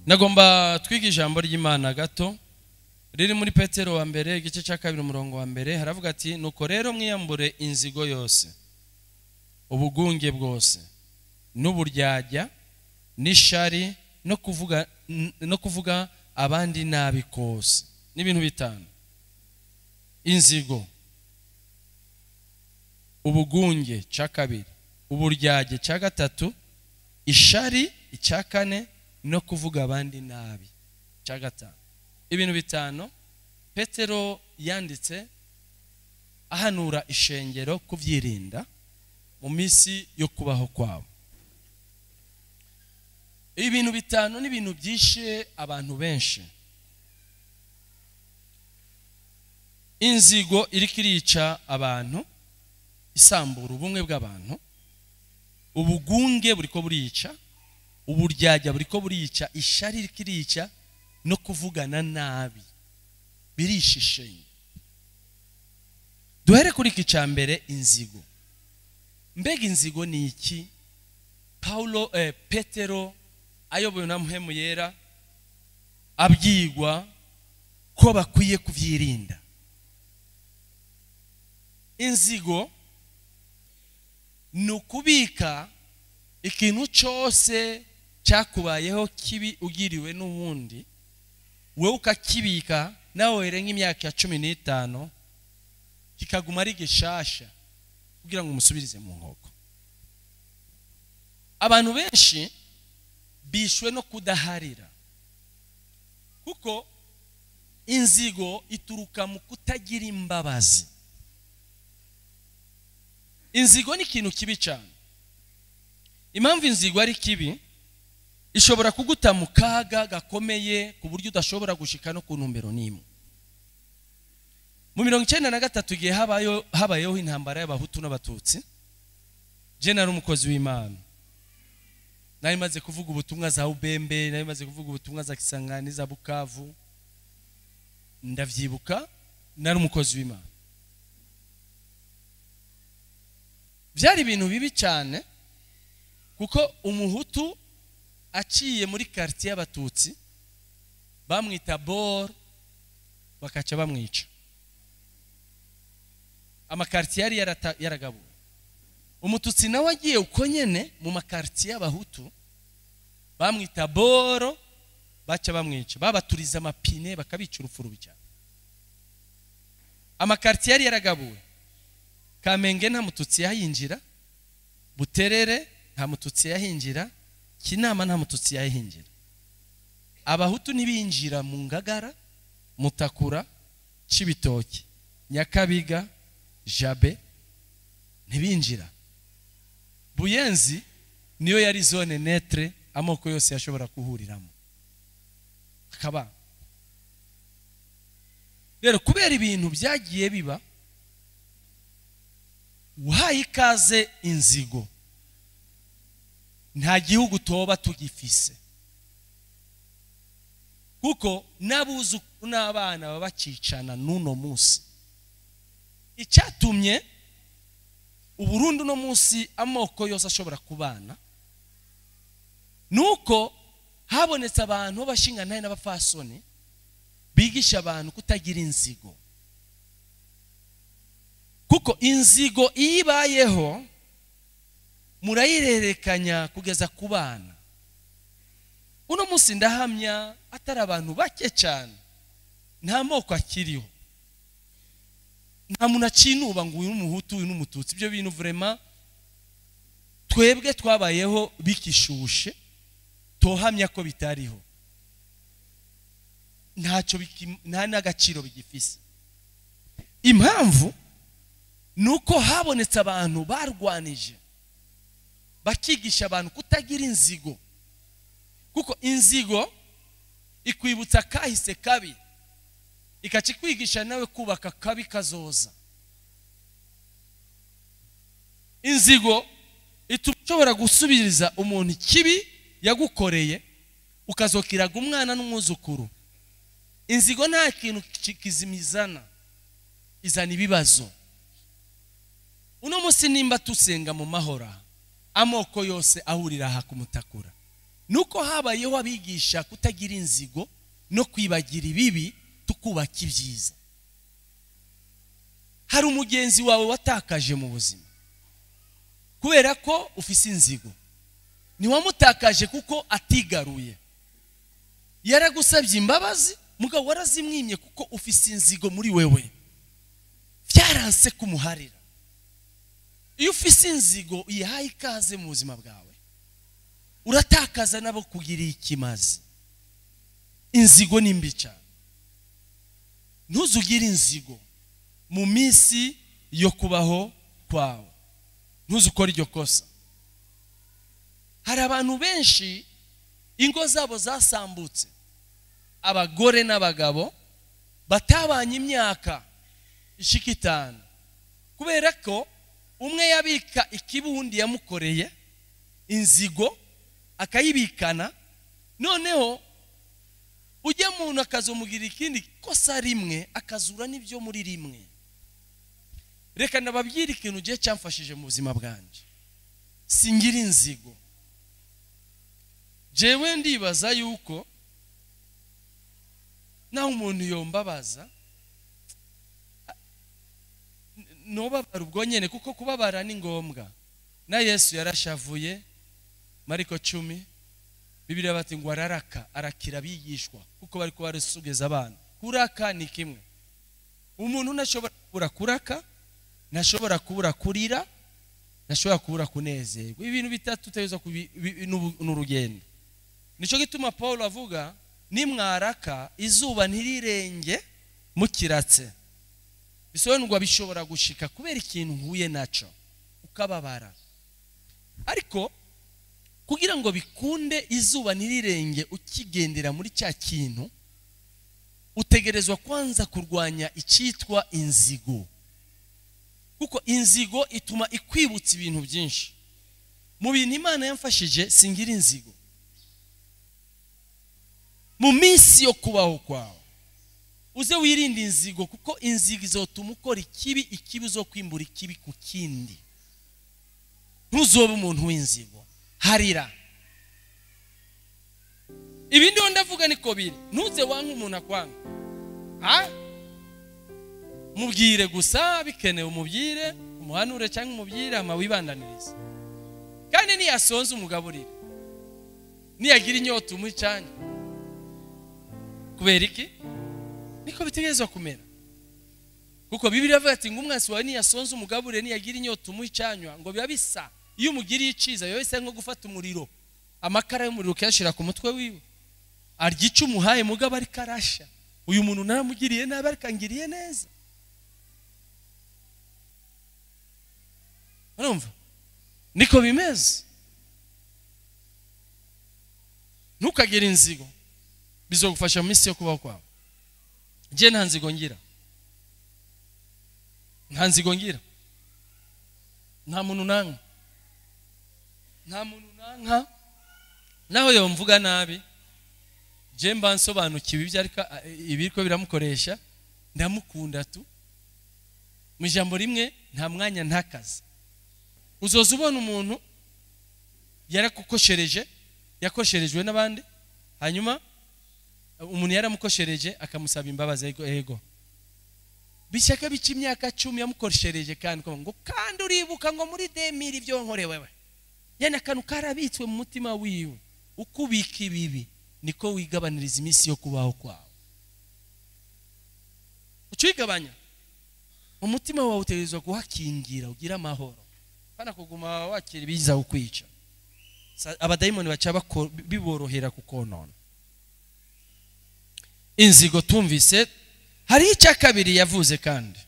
Nagomba twiga ijambo ry'Imana gato riri muri Petero wa mbere igice cya 2 umurongo wa mbere haravuga ati nuko rero mwiyambure inzigo yose ubugunge bwose n'uburyarya n'ishari no kuvuga abandi nabi kose n'ibintu bitanu: inzigo, ubugunge cya kabiri, uburyarya cya gatatu, ishari icya kane no kuvuga abandi nabi cya gatanu. Ibintu bitanu Petero yanditse ahanura ishengero kuvyirinda mu misi yo kubaho kwabo. Ibintu bitanu ni ibintu byishe abantu benshi. Inzigo iri kirica abantu, isambura ubumwe bw'abantu, ubugunge buriko burica, uburyarya buriko burica, ishari iri kirica no kuvugana nabi birishishanye. Duhere kuri iki cyambere, inzigo. Mbega inzigo ni iki? Petero ayoboye na Mpwemu Yera abyigwa ko bakwiye kuvyirinda. Inzigo nukubika ikintu cyose cyakubayeho kibi ugiriwe n'ubundi, wewe ukakibika nawe renga imyaka ya 15 kikaguma ari gishasha kugira ngo umusubirize mu nkoko. Abantu benshi bishwe no kudaharira, kuko inzigo ituruka mu kutagira imbabazi. Inzigo ni ikintu kibi cyane. Impamvu inzigo ari kibi, ishobora kuguta mu kaga gakomeye ku buryo udashobora gushika no ku ntumbero n'imwe. Mu 1993 igihe habayeho intambara y'abahutu n'abatutsi, je nari umukozi w'Imana. Nari maze kuvuga ubutumwa za Ubembe, nari maze kuvuga ubutumwa za Kisangani, za Bukavu. Ndavyibuka nari umukozi w'Imana. Byari ibintu bibi cyane, kuko umuhutu aciye muri quartier y'abatutsi bamwita bor bakaca bamwica. Amakartier yari yaragabuwe. Umututsi nawe agiye uko nyene mu makartier y'abahutu bamwita boro baca bamwica, babaturiza amapine bakabica urupfu rubi cyane. Amakartier yari yaragabuwe. Kamenge nta mututsi yahinjira, Buterere nta mututsi yahinjira, Kinama nta mututsi yahinjira. Abahutu nibinjira mu Ngagara, Mutakura, Cibitoki, Nyakabiga, Jabe ntibinjira. Buyenzi niyo yari zone netre amoko yose yashobora kuhuriramo. Akaba rero kubera ibintu byagiye biba, uhaye ikaze inzigo, nta gihugu toba tugifise, kuko nabuzu n'abana babacicana nuno munsi. Icyatumye Uburundi no munsi amoko yose ashobora kubana nuko habonetse abantu b'abashinganaye n'abafasoni bigisha abantu kutagira inzigo. Kuko inzigo ibayeho murayirerekanya kugeza ku bana. Uno munsi ndahamya atari abantu bake cyane, nta moko akiriho. Nta muntu acinuba ngo uyu n'umuhutu uyu n'umututsi. Ibyo bintu vraiment twebwe twabayeho bikishushe, tohamya ko bitariho. Nta n'agaciro bigifise. Impamvu nuko habonetse abantu barwanije bakigisha abantu kutagira inzigo. Kuko inzigo ikwibutsa kahise kabi, ikakikwigisha nawe kubaka kabi kazoza. Inzigo itushobora gusubiriza umuntu kibi yagukoreye ukazokiraga umwana n'umwuzukuru. Inzigo nta kintu kizimizana, izana ibibazo. Uno munsi nimba tusenga mu mahora, amoko yose ahurira aha kumutakura, nuko habayeho abigisha kutagira inzigo no kwibagira ibibi tukubaka ibyiza. Hari umugenzi wawe watakaje mu buzima kubera ko ufise inzigo. Ntiwamutakaje kuko atigaruye, yaragusabye imbabazi mugabo warazimwimye kuko ufise inzigo muri wewe, byaranse kumuharira. Iyo ufise inzigo iyahaye ikaze mu buzima bwawe, uratakaza nabo kugiriye ikimazi. Inzigo ni mbi cyane. Ntuzugire inzigo mu minsi yo kubaho kwawe, ntuzukore iryo kosa. Hari abantu benshi ingo zabo zasambutse, abagore n'abagabo batabanye imyaka ishika 5 kubera ko umwe yabika ikibundi yamukoreye inzigo akayibikana, noneho ujya muntu akazomugira ikindi kosa rimwe akazura n'ibyo muri rimwe. Reka nababwira ikintu gihe cyamfashije mu buzima bwanje, singira inzigo. Jewe ndibaza yuko naho umuntu yombabaza nobabara ubwo nyene, kuko kubabara ni ngombwa. Na Yesu yarashavuye, Mariko 10 Bibiliya bati ngo araraka arakira bigishwa kuko bari kubarusugeza abana. Kuraka ni kimwe, umuntu ntashobora kubura kuraka, ntashobora kubura kurira, ntashobora kubura kunezerwa. Ibintu bitatu tezo n'urugendo. Nico gituma Paulo avuga nimwaraka izuba ntirirenge mukiratse. Bisobanurwa bishobora gushika kubera ikintu huye naco ukababara. Ariko kugira ngo bikunde izuba ntirirenge ukigendera muri cya kintu, utegerezwa kwanza kurwanya icitwa inzigo. Kuko inzigo ituma ikwibutsa ibintu byinshi. Mu bintu Imana yamfashije singira inzigo. Mu minsi yo kubaho kwawe uze wirinde inzigo, kuko inzigo izotuma ukora ikibi zo kwimbura ikibi ku kindi. Ntuzobe umuntu w'inzigo, harira. Ibindi ndavuga niko biri. Ntuze wanka umuntu akwanga, mubwire gusa bikenewe, umubwire, umuhanure cyangwa umubwire ama wibandaniriza. Kandi niyasonze umugaburire, niyagira inyota umucanye. Kubera iki? Niko bitegerezwa kumera. Kuko Bibiliya ivuga ati ngo umwansi wawe niyasonze umugaburire, niyagira inyota umucanywa, ngo biba bisa. Iyo umugiriye iciza yo isa nko gufata umuriro, amakara y'umuriro kashira ku mutwe wiwe, aryica umuhaye mugabo ari karasha. Uyu muntu naramugiriye nabi arikangiriye neza. Urumva? Niko bimeze. Ntukagira inzigo, bizogufasha mu minsi yo kubaho kwawe. Je nta nzigo ngira, nta nzigo ngira, nta muntu nanka, nta muntu nanka. Naho yo mvuga nabi, je mba nsobanukiwe ibiriko biramukoresha, ndamukunda tu. Mu ijambo rimwe nta mwanya ntakazi. Uzoza ubona umuntu yarakukoshereje, yakosherejwe n'abandi, hanyuma umuntu yaramukoshereje akamusaba imbabazi, ego bishaka bica imyaka 10 yamukoshereje, kandi ngo kandi uribuka ngo muri 2000 ibyo nkorewe. Yana kanu karabitswe mu mutima wiwe. Ukubika ibibi niko wigabaniriza iminsi yo kubaho kwawe. Ucigabanya umutima wawe, utegerezwa guhakingira ugira amahoro, kana kuguma wakira ibiza ukwica. Abadayimoni baca biborohera kukonona. Inzigo tumvise. Hari icya kabiri yavuze kandi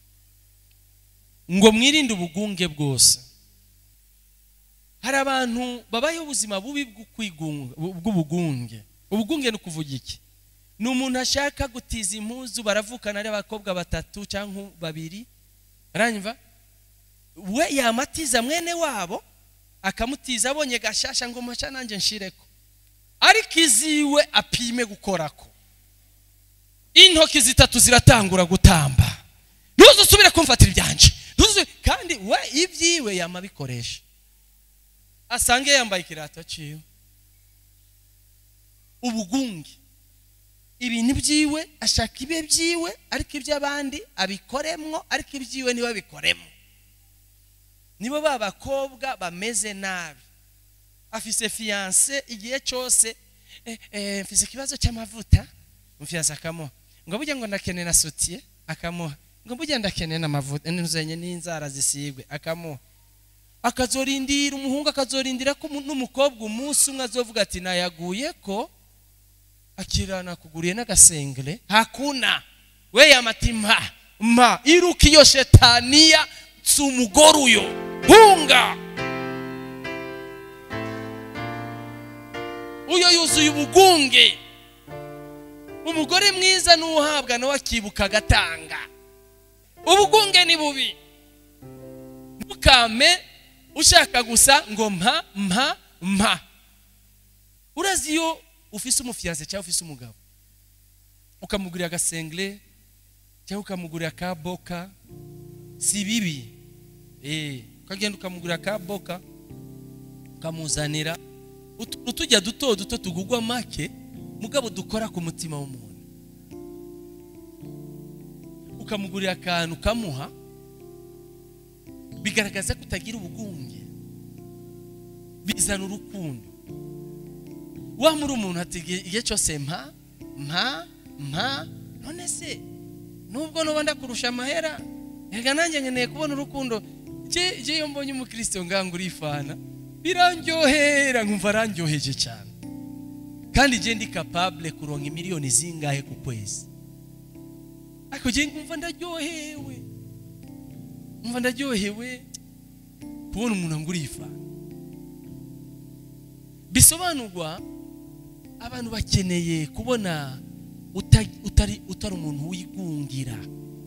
ngo mwirinde ubugunge bwose. Hari abantu babayeho ubuzima bubi bw'ubugunge. Ubugunge ni kuvuga iki? Ni umuntu ashaka gutiza impuzu, baravukana ari abakobwa 3 cyangwa 2, aranyumva, we yamatiza mwene wabo akamutiza, abonye gashasha ngo macha nanje nshireko, ariko iziwe apime gukorako. Intoki 3 ziratangura gutamba, ntuzusubire kumfatira ibyanje, kandi we ibyiwe yamabikoresha. Asange yambaye ikirato ciwe, ubugunge. Ibintu byiwe ashaka ibe byiwe, ariko iby'abandi abikoremwo, ariko ibyiwe niba bikoremo. Nibo babakobwa bameze nabi. Afise fiancé igihe cyose mfise ikibazo cy'amavuta, umfiancé akamuha ngo burya ngo ndakene na sotier, akamuha ngo burya ndakene na mavuta nuzanye n'inzara zisigwe, akamuha. Akazorindira umuhungu, akazorindira ko n'umukobwa umunsi umwe azovuga ati nayaguye ko akirana kuguriye n'agasengere. Hakuna we yamatima ma iruka iyo shetania tsumugoro uyo hunga uyo yuzuye ubugunge. Umugore mwiza n'uhabwa nawe akibuka agatanga. Ubugunge ni bubi. Ntukame ushaka gusa ngo mpa. Urazi iyo ufise umufiancé cyangwa ufise umugabo ukamugurira agasengere cyangwa ukamugurira akaboka, si bibi. Ukagenda ukamugurira akaboka ukamuzanira utujya duto tugugwa make, mugabo dukora ku mutima w'umuntu. Ukamugurira akantu kamuha, bigaragaza kutagira ubugunge, bizana urukundo. Wa muri umuntu ati igihe cyose mpa. None se nubwo nobanda kurusha amahera, ega nanjye nkeneye kubona urukundo. Je iyo mbonye umukristo ngangura ifana birandyohera, nkumva arandyoheje cyane, kandi je ndi capable kuronka miliyoni zingahe ku kwezi. Ariko je nkumva ndaryohewe kubona umuntu angura ifana. Bisobanurwa abantu bakeneye kubona utari umuntu wigungira.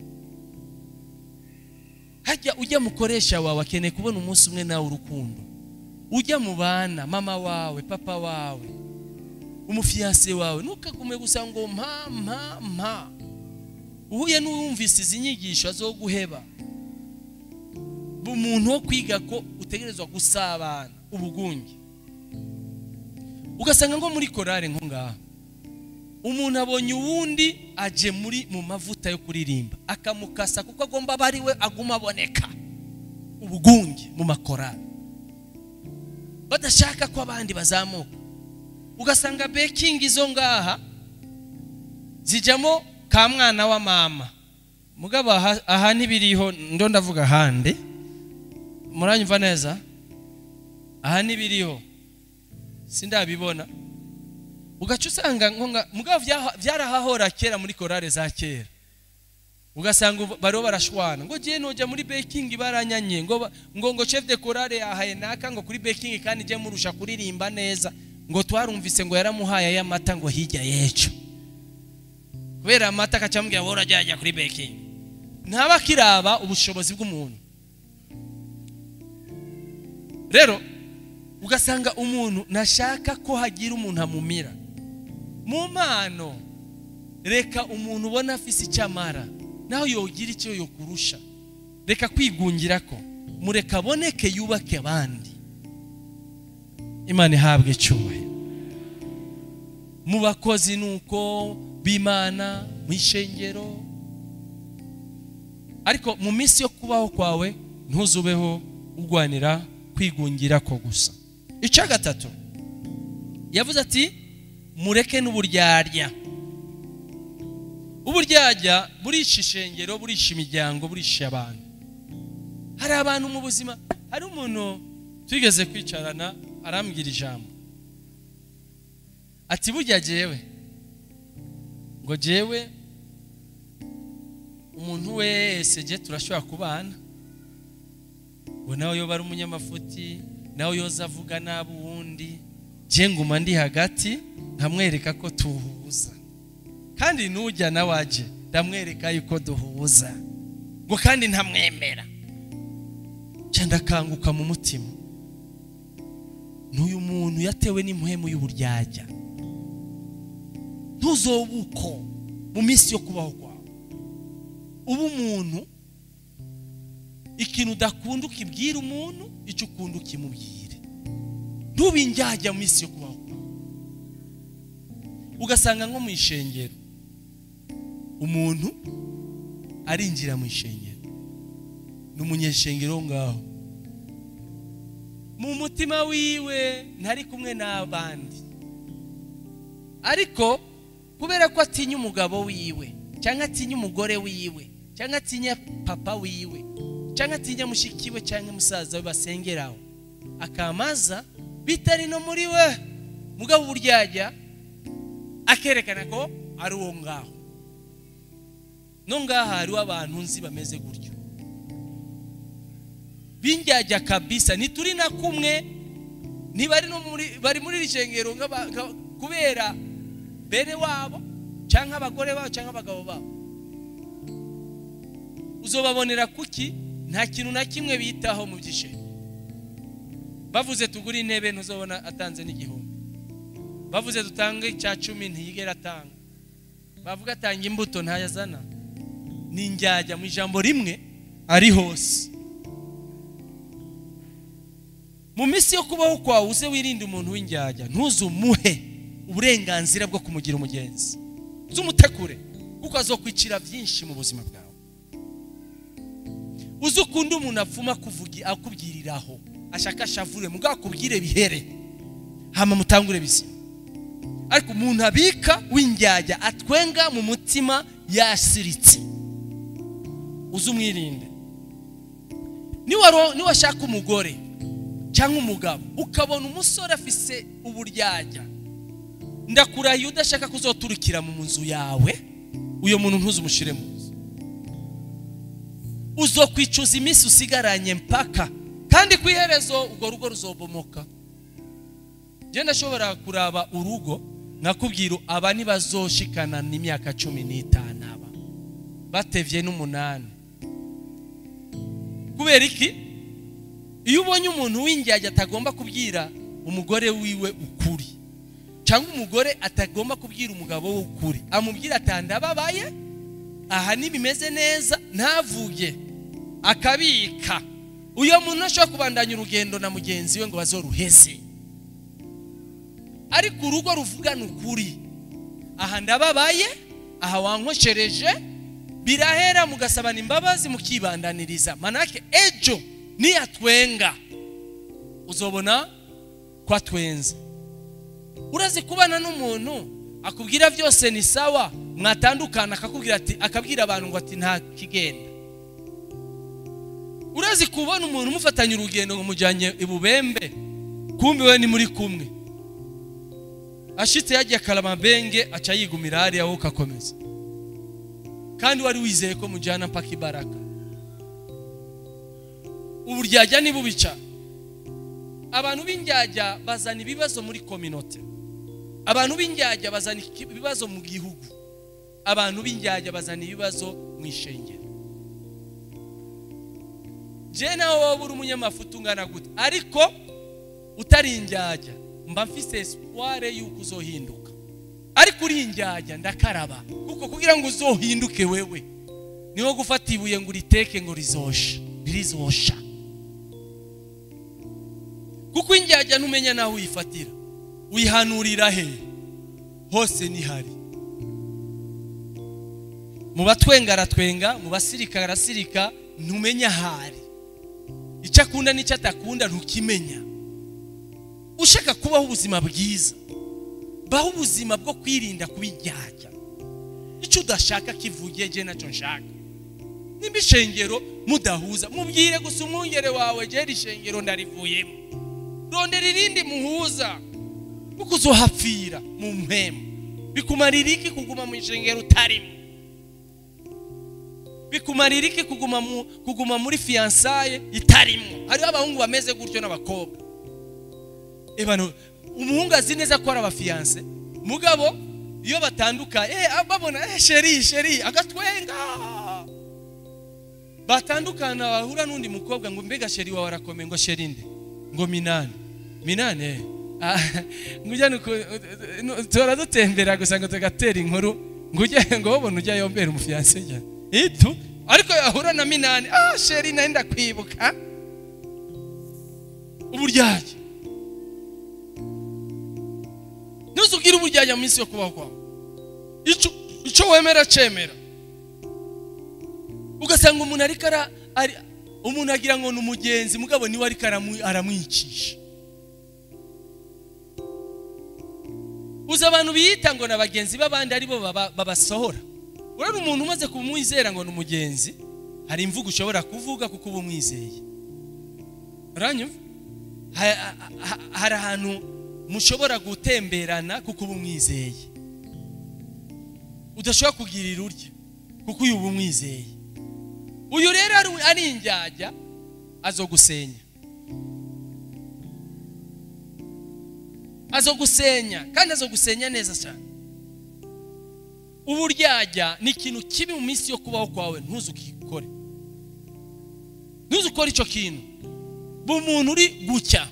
Hajya ujya mukoresha wawe akeneye kubona umunsi umwe nawe urukundo. Ujya mu bana, mama wawe, papa wawe, umufiancé wawe, nukagume gusa ngo mpa. Uhuye n'uwumvise izi nyigisho azoguheba. Umuntu wo kwiga ko utegerezwa gusabana ubugunge. Ugasanga ngo muri korale nko ngaha umuntu abonye uwundi aje mu mavuta yo kuririmba, akamukasa kuko agomba bari we aguma aboneka. Ubugunge mu makorale, badashaka ko abandi bazamuka. Ugasanga baking izo ngaha zijamo ka mwana wa mama, mugabo aha ntibiriho. Ndo ndavuga hande, muranyumva neza? Aha ntibiriho, sindabibona. Ugaca usanga mugabo byarahahora kera muri korale za kera. Ugasanga bariho barashwana ngo je noja muri baking baranyanye ngo chef de korale yahaye naka ngo kuri baking kandi je murusha kuririmba neza, ngo twarumvise ngo yaramuhaye y'amata ngo hirya yeco, kubera amata akacambwira bora jya kuri baking. Ntaba kiraba ubushobozi bw'umuntu. Rero ugasanga umuntu nashaka ko hagira umuntu amumira mu mpano. Reka umuntu ubona afise icyamara naho yogira icyo yokurusha, reka kwigungira ko, mureka aboneke yubake abandi. Imana ihabwe cyubahiro. Mu bakozi nuko bimana mu ishengero, ariko mu minsi yo kubaho kwawe ntuzubeho ugwanira kwigungira ko gusa. Icya gatatu yavuze ati mureke n'uburyarya. Uburyarya burisha ishengero, burisha imiryango, burisha abantu. Hari abantu mu buzima, hari umuntu twigeze kwicarana arambwira ijambo ati burya jewe ngo jewe umuntu wese je turashobora kubana, ngo nawe yo bari umunyamafuti, nawe yoza avuga nabi uwundi, je nguma ndi hagati nkamwereka ko tuhuza, kandi nujya nawaje ndamwereka yuko duhuza, ngo kandi ntamwemera. Cyanda kanguka mu mutima, n'uyu muntu yatewe n'impuhemu y'uburyarya. Ntuzobuko mu minsi yo kubaho kwawe. Ubu umuntu ikintu udakunda ukibwira umuntu, icyo ukunda ukimubwire. Ntubinjyajya mu minsi yo kubaho kwawe. ugasanga nko mu ishengero umuntu arinjira mu ishengero n'umunyeshengero ngaho mu mutima wiwe ntari kumwe n'abandi, ariko kubera ko atinya umugabo wiwe cyangwa atinya umugore wiwe cyangwa atinya papa wiwe cyangwa atinya mushiki we cyangwa musaza we basengeraho, akamaza bitari no muri we, mugabo uryajya akerekana ko ari uwo ngaho. No ngaha hariho abantu nzi bameze gutyo binjyajya kabisa, ntituri na kumwe, ntibari no bari muri rishengero kubera bene wabo cyangwa abagore babo cyangwa abagabo babo. Uzobabonera kuki? Nta kintu na kimwe bitaho mu byishengero. Bavuze tugura intebe ntuzobona atanze n'igihumbi, bavuze dutange icya 10 ntiyigera atanga, bavuga atanga imbuto ntayazana. Ni njyajya mu ijambo rimwe ari hose. Mu minsi yo kubaho kwawe uze wirinde umuntu w'injyajya, ntuzumuhe uburenganzira bwo kumugira umugenzi, uzumutekure kuko azokwicira byinshi mu buzima bwawe. Uzukunda umuntu apfuma akubwiriraho ashaka shavure mugakubwire bihere hama mutangure bisi, ariko umuntu abika w'injyajya atwenga mu mutima yasiritse uzumwirinde. Ni washaka umugore cyangwa umugabo ukabona umusore afise uburyajya, ndakurahiye udashaka kuzoturukira mu nzu yawe, uyo muntu ntuzumushire mu nzu, uzokwicuza iminsi usigaranye mpaka, kandi kwiherezo urwo rugo ruzobomoka. Je ndashobora kuraba urugo nakubwira aba nibazoshikana n'imyaka 15 aba batevye n'umunani. Kubera iki? Iyo ubonye umuntu w'injyajya atagomba kubwira umugore wiwe ukuri, cyangwa umugore atagomba kubwira umugabo we ukuri, amubwira atandababaye aha nibimeze neza ntavuge akabika, uyo muntu ashobora kubandanya urugendo na mugenzi we ngo bazoruheze. Ariko urugo ruvugana ukuri, aha ndababaye, aha wankoshereje, birahera mugasabana imbabazi mukibandaniriza, manake ejo niyatwenga uzobona kwa twenze. Urazi kubana n'umuntu akubwira byose ni sawa, mwatandukana akabwira abantu ngo ati nta kigenda. Urazi kubona umuntu mufatanye urugendo ngo mujanye ibubembe, kumbe we ni muri kumwe, ashitse yagiye Kalamabenge aca yigumira hari aho kakomeza, kandi wari wizeye ko mujana mpaka Ibaraka. Uburyajya ni bubica. Abantu b'injyajya bazana ibibazo muri community, abantu b'injyajya bazana ibibazo mu gihugu, abantu b'injyajya bazana ibibazo mu ishengero. Je nawe buri umunyamafuta ungana gute, ariko utari injyajya mba mfise espoir yuko uzohinduka. Ariko uri injyajya ndakaraba, kuko kugira ngo uzohinduke wewe niho gufata ibuye ngo uriteke ngo rizosha. Kuko injyajya ntumenya naho uyifatira, uyihanurira he hose ni hari. Mu batwenga aratwenga, mu basirika arasirika, ntumenya hari. Icyo akunda n'icyo atakunda ntukimenya. Ushaka kubaho ubuzima bwiza, baho ubuzima bwo kwirinda kubinjyajya. Icyo udashaka kivugiye je nacyo nshaka. Nimba ishengero mudahuza, mubwire gusa umwungere wawe je rishengero ndarivuyemo, rondera irindi muhuza, kuko uzohapfira mu mpemu. Bikumarira iki kuguma mu ishengero utarimo? Bikumarira iki kuguma muri fiançaye itarimo? Hariho abahungu bameze gutyo n'abakobwa. Ebano umuhungu azi neza ko ari abafiance, mugabo iyo batanduka babona sheri agatwenga, batandukana bahura n'undi mukobwa ngo mbega sheri wawe arakomeye, ngo sheri nde, ngo minane ngujya tora dutembera gusa ngo tugatera inkuru ngo ubone ujya yombera umufiance njya itu, ariko yahura na minane sheri nenda kwibuka. Uburyajya ntuzugire ubujyajya mu minsi yo kubaho kwawe. Icyo wemera cemera. Ugasanga umuntu ariko umuntu agira ngo n'umugenzi mugabo niwe ariko aramwicisha. Uza abantu biyita ngo nabagenzi babandi aribo babasohora. Urari umuntu umaze kumwizera ngo n'umugenzi, hari imvugo ushobora kuvuga kuko uba umwizeye. Uranyumva? Hari ahantu mushobora gutemberana kuko uba umwizeye. Udashobora kugirira urya kuko uyu uba umwizeye. Uyu rero ari injyajya azogusenya. Azogusenya kandi azogusenya neza cyane. Uburyajya ni ikintu kibi mu minsi yo kubaho kwawe, ntuzukikore. Ntuzukore icyo kintu. Bumuntu uri gucya.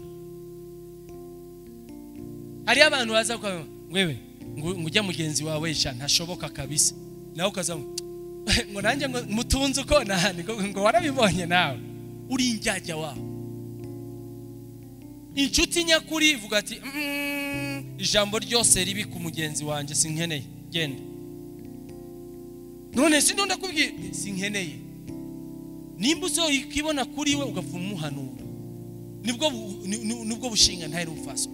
Hari abantu baza kwa wewe ngujya mugenzi wawe sha ntashoboka kabisa. Nawe ukaza ngo nanjye ngo mutunze uko nahani ngo warabibonye nawe. Uri injyajya wawe. Inshuti nyakuri ivuga ati ijambo ryose ribi ku mugenzi wanjye sinkeneye, genda. None sindo ndakubwiye sinkeneye. Nimba uzokibona kuri we ugapfa umuhanura. Nibwo bushinga ntari umfaso.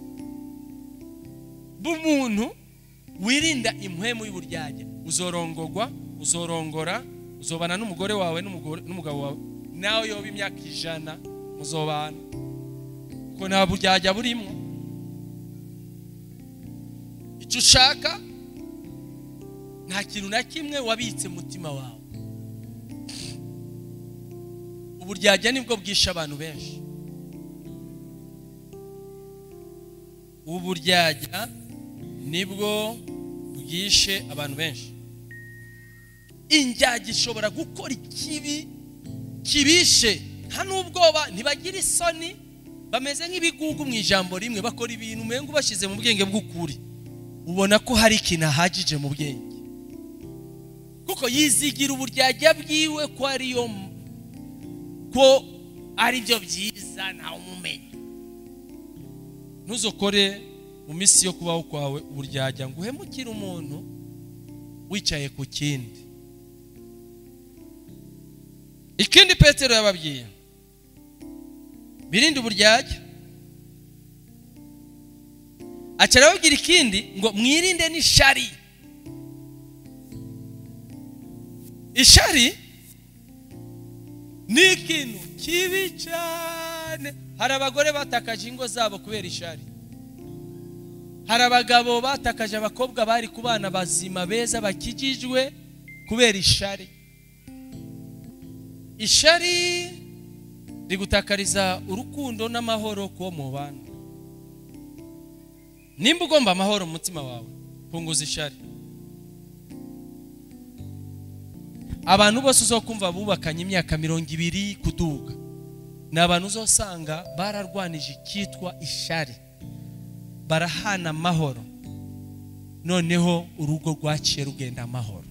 Bumuntu wirinda impwemu y'uburyajya, uzorongorwa, uzorongora, uzobana n'umugore wawe n'umugabo wawe, nawe yoba imyaka 100 muzobana. Ko nta buryajya burimo. Icyo ushaka nta kintu na kimwe wabitse mutima wawe. Uburyajya nibwo bwisha abantu benshi. Uburyajya nibwo bwishe abantu benshi. Injyajya ishobora gukora ikibi kibishe nta n'ubwoba, ntibagira isoni, bameze nk'ibigugu mu ijambo rimwe, bakora ibintu umengo bashize mu bwenge bw'ukuri. Ubona ko hari ikintu ahagije mu bwenge, kuko yizigira uburyajya bwiwe ko ari byo byiza ntawe umumenya. Ntuzokore mu minsi yo kubaho kwawe uburyajya ngo uhemukire umuntu wicaye ku kindi. Ikindi Petero yababwiye, birinde uburyajya. Acarababwira ikindi ngo mwirinde n'ishari. Ishari ni ikintu kibi cyane. Hari abagore batakaje ingo zabo kubera ishari. Hari abagabo batakaje abakobwa bari ku bana bazima beza bakijijwe kubera ishari. Ishari rigutakariza urukundo n'amahoro ko mu bana. Nimba ugomba amahoro mu mutima wawe, punguza ishari. Abantu bose uzokumva bubakanye imyaka 200 kuduga, n'abantu uzosanga bararwanije kitwa ishari, barahana amahoro, noneho urugo rwaciye rugenda amahoro.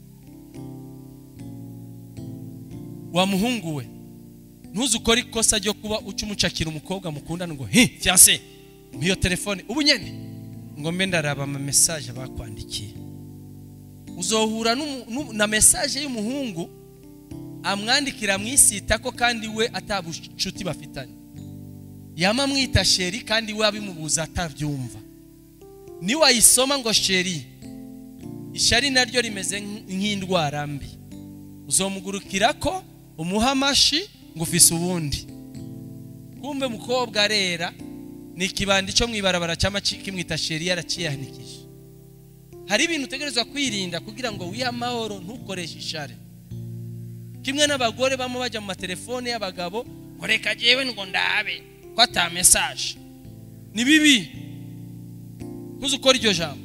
Wa muhungu we, ntuzukore ikosa ryo kuba ucumucakira umukobwa mukundana ngo fiancé mpiyo telefone ubu nyene ngo mbe ndaraba ama message bakwandikiye. Uzohura na message y'umuhungu amwandikira mwisita ko kandi we atabucuti bafitanye, yama mwita sheri kandi we abimubuza atavyumva. Ni wayisoma ngo sheri, ishari naryo rimeze nk'indwara mbi. Uzomugurukira ko umuhamashi ngo ufise ubundi, kumbe mukobwa arera ni kibandi cyo mwibarabara cyama kimwita sheri yaraciyanikije. Hari ibintu utegerezwa kwirinda kugira ngo wiha amahoro, ntukoreshe ishari. Kimwe n'abagore bamo bajya mu matelefone y'abagabo ngo reka jewe ngo ndabe ko ata message. Ni bibi, ntuzukora iryo jambo.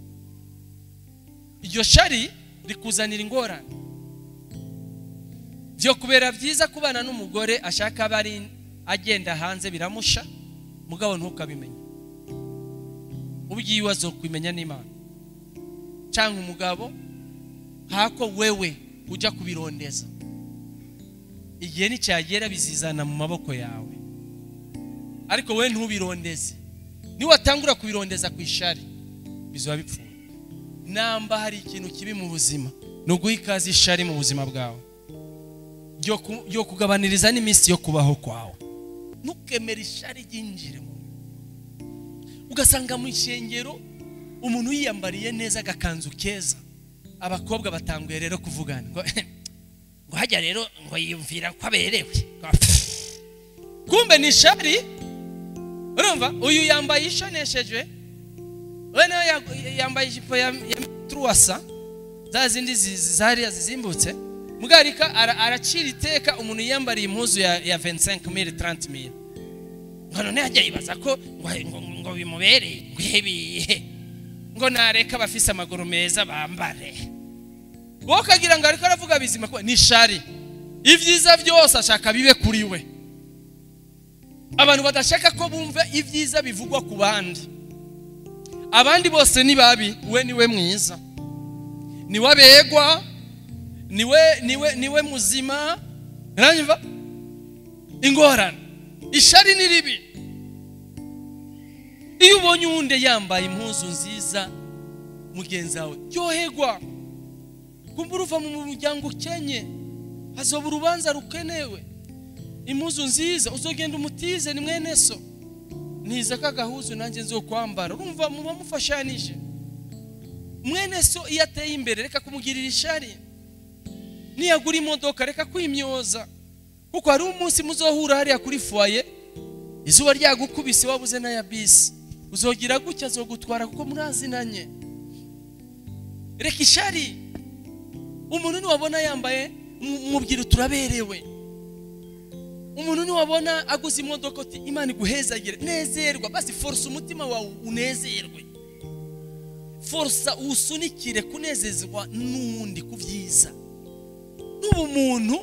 Iryo shari rikuzanira ingorane. Byo kubera byiza kubana n'umugore ashaka bari agenda hanze biramusha, mugabo ntukabimenye. Ubugiye wazo kwimenya n'Imana. Cyangwa umugabo hako wewe ujya kubirondeza. Igihe ni cyagera bizizana mu maboko yawe, ariko we ntubirondeze. Ni watangura kubirondeza ku ishari, bizoba bipfuye. Namba hari ikintu kibi mu buzima no guha ikaze ishari mu buzima bwawe yo kugabaniriza n'iminsi yo kubaho kwawe. Ntukemere ishari ryinjire mu ugasanga mu ishengero umuntu yiyambariye neza agakanzu keza, abakobwa batanguye rero kuvugana ngo hajya rero ngo yiyumvira ko aberewe, kumbe ni ishari. Urumva uyu yambaye ishonesheje, we nawe yambaye ijipo ya truasa za zindi zariya zizimbutse, mugarika aracira iteka umuntu yambariye impuzu ya 25,000 30,000. None hajya yibaza ko ngo bimubereye ngwebiye ngo nareka bafise amaguru meza bambare, wowe kagira ngo ariko aravuga bizima ko ni shari. Ivyiza byose ashaka bibe kuri we. Abantu badashaka ko bumva ivyiza bivugwa ku bandi. Abandi bose ni babi, we niwe mwiza, niwe abegwa, niwe muzima. Uranyumva? Ingorane ishari ni ribi. Iyo ubonye uwundi yambaye impuzu nziza mugenzi wawe yohegwa, kumbura uva mu muryango ukenye, hazoba urubanza rukenewe. Impuzu nziza uzogenda umutize ni mwene so, niza kagahuzu nanjye nzo kwambara. Urumva muba mufashanije. Mwene so iyo ateye imbere reka kumugirira ishari, niyagura imodoka reka kwimyoza, kuko hari umunsi muzohura hariya kuri foyer izuba ryagukubise wabuze na ya bisi, uzogira gutya azogutwara kuko murazinanye. Reka ishari. Umuntu niwabona yambaye mubwira turaberewe. Umuntu niwabona aguze imodoka ati Imana iguhezagire, nezerwa basi, force umutima wawe unezerwe, force usunikire kunezezwa n'undi kuvyiza. N'umuntu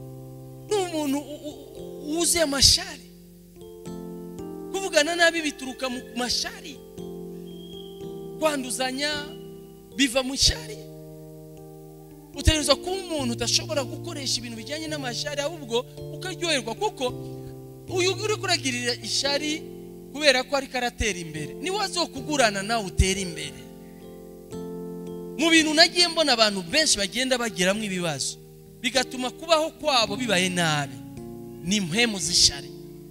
uzuye amashari, kuvugana nabi bituruka mu mashari, kwanduzanya biva mu shari. Utegerezwa kuba umuntu utashobora gukoresha ibintu bijyanye n'amashari, ahubwo ukaryoherwa, kuko uyu uri kuragirira ishari kubera ko ari karatera imbere, niwe azokugurana nawe utera imbere. Mu bintu nagiye mbona abantu benshi bagenda bagiramo ibibazo bigatuma kubaho kwabo bibaye nabi, ni impemu z'ishari.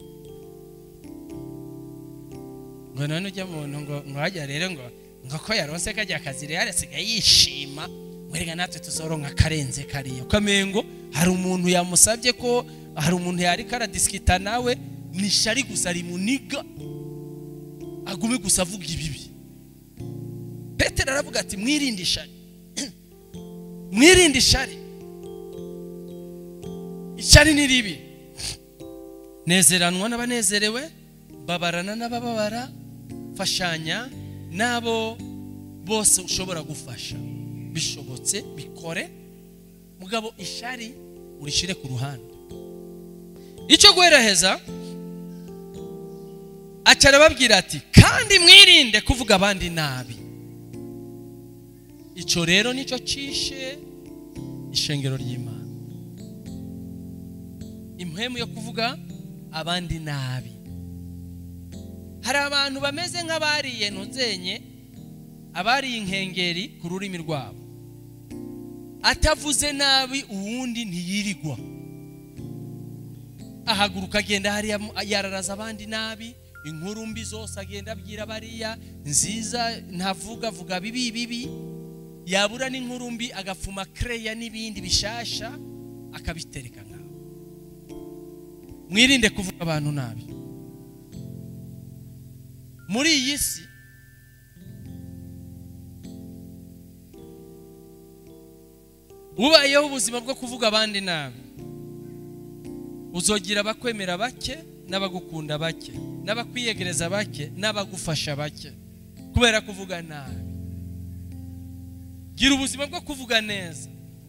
Ngo none ujya muntu ngo hajya rero ngo ko yaronse kajya akazi rero asigaye yishima, mwerega natwe tuzoronka karenze kariyo kamengo. Hari umuntu yamusabye ko hari umuntu yari karadiskita nawe, ni shari gusa rimuniga agume gusa avuga ibibi. Petero aravuga ati mwirinde ishari. Mwirinde ishari. Ishari ni ribi. Nezeranwa n'abanezerewe, babarana n'abababara, fashanya nabo bose ushobora gufasha. Bishobotse bikore, mugabo ishari urishire ku ruhande. Icyo guheraheza acara babwira ati kandi mwirinde kuvuga abandi nabi. Icyo rero nicyo cishe ishengero ry'Imana, impemu yo kuvuga abandi nabi. Hari abantu bameze nk'abariye ntunzenye, abariye inkengeri ku rurimi rwabo, atavuze nabi uwundi ntiyirigwa, ahaguruka agenda hariya yararaza abandi nabi, inkuru mbi zose agenda abwira bariya, nziza ntavuga, vuga bibi, yabura n'inkuru mbi agafuma kreya n'ibindi bishasha akabitereka ngaho. Mwirinde kuvuga abantu nabi. Muri iyi si ubayeho ubuzima bwo kuvuga abandi nabi, uzogira abakwemera bake n'abagukunda bake, n'abakwiyegereza bake n'abagufasha bake, kubera kuvuga nabi. Gira ubuzima bwo kuvuga neza.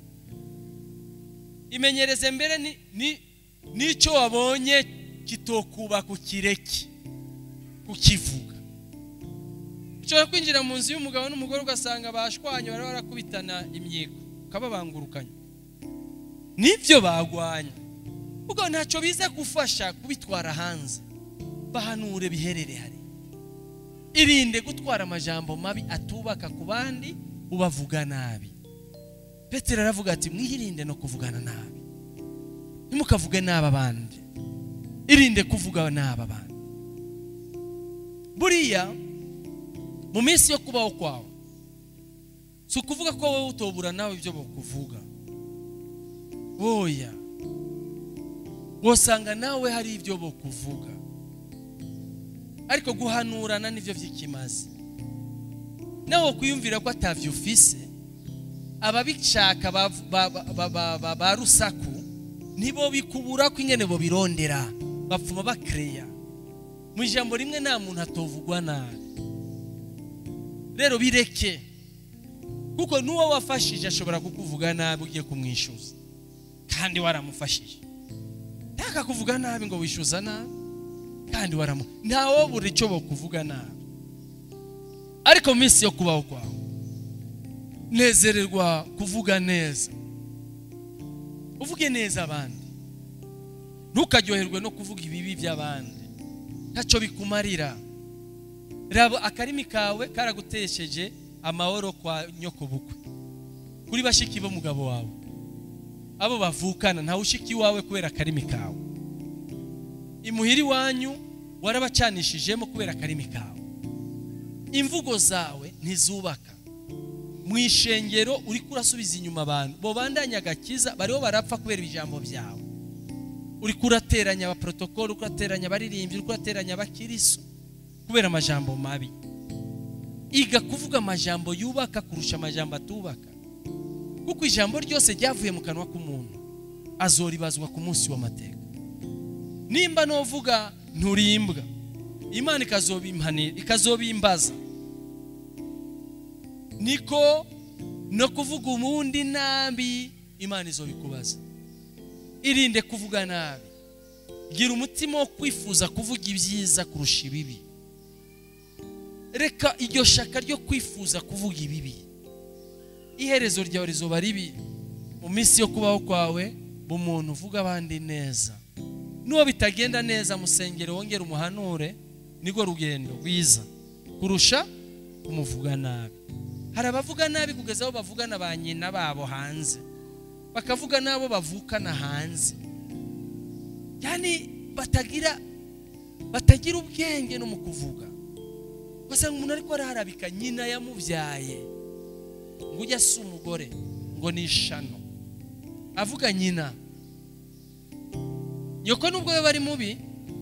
Imenyereze mbere n'icyo wabonye kitokuba kukireki kukivuga. Ushobora kwinjira mu nzu y'umugabo n'umugore ugasanga bashwanye bari barakubitana imyigo, ukababangurukanya, nibyo bagwanya, ubwo ntacyo biza gufasha kubitwara hanze. Bahanure biherere hari. irinde gutwara amajambo mabi atubaka ku bandi ubavuga nabi. Petero aravuga ati mwirinde no kuvugana nabi, ntimukavuge nabi abandi, irinde kuvuga nabi abandi. Buriya mu minsi yo kubaho kwawe si ukuvuga ko wowe utobura nawe ibyo bakuvuga, oya, wosanga nawe hari ibyo bakuvuga, ariko guhanurana nivyo vy'ikimazi. Nawe kwiyumvira ko atavyo ufise, ababishaka ba rusaku nibo bikubura ko ingene bo birondera, bapfuma bakreya mu ijambo rimwe. Nta muntu atovugwa nabi. Rero bireke, kuko nuwo wafashije ashobora kukuvuga nabi ugiye kumwishuza kandi waramufashije. Taka kuvuga nabi ngo wishuza nabi kandi ntawo buri cyo bokuvuga nabi. Ariko mu minsi yo kubaho kwawe nezererwa kuvuga neza, uvuge neza abandi, ntukaryoherwe no kuvuga ibibi by'abandi, ntacyo bikumarira. Rabo akarimi kawe karagutesheje amahoro kwa nyoko bukwe, kuri bashiki bo mugabo wawe, abo bavukana ntawe ushiki wawe kubera akarimi kawe. Imuhiri wanyu warabacanishijemo kubera akarimi kawe. Imvugo zawe ntizubaka. Mu ishengero uri kurasubiza inyuma abantu bo bandanya gakiza, bariho barapfa kubera ijambo byawe. Uri kurateranya aba protocol, uri kurateranya baririmbyi, uri kurateranya abakiriso kubera amajambo mabi. Iga kuvuga amajambo yubaka kurusha amajambo atubaka, kuko ijambo ryose ryavuye mu kanwa k'umuntu azoribazwa ku munsi w'amateka. Nimba novuga nturimbwa, Imana ikazobimbaza. Niko no kuvuga umundi nabi, Imana izobikubaza. Irinde kuvuga nabi, gira umutima wo kwifuza kuvuga ibyiza kurusha ibibi. Reka iryo shaka ryo kwifuza kuvuga ibibi, iherezo ryawe rizoba ribi. Mu minsi yo kubaho kwawe bumuntu uvuga abandi neza, nuwo bitagenda neza musengero wongera umuhanure, niko rugendo rwiza kurusha umuvuga nabi. Hari abavuga nabi kugeza aho bavugana ba nyina babo hanze, bakavuga nabo bavukana hanze, yani batagira ubwenge no mu kuvuga. Basanga umuntu ariko araharabika nyina yamuvyaye ngo ujya si umugore ngo ni ishano, avuga nyina. Nyoko nubwo bari mubi,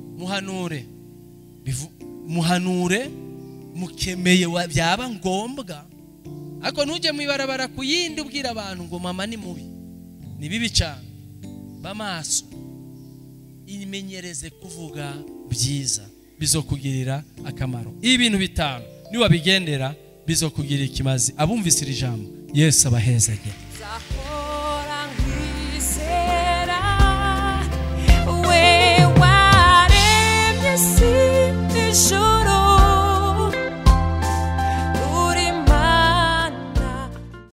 muhanure mukemeye byaba ngombwa, ariko ntujye mu ibarabara kuyindi ubwira abantu ngo mama ni mubi, ni bibi cyane. Bamaso, imenyereze kuvuga byiza, bizokugirira akamaro. Ibintu bitanu niba bigendera bizokugirira ikimazi. Abumvise iri jambo, Yesu abahezage.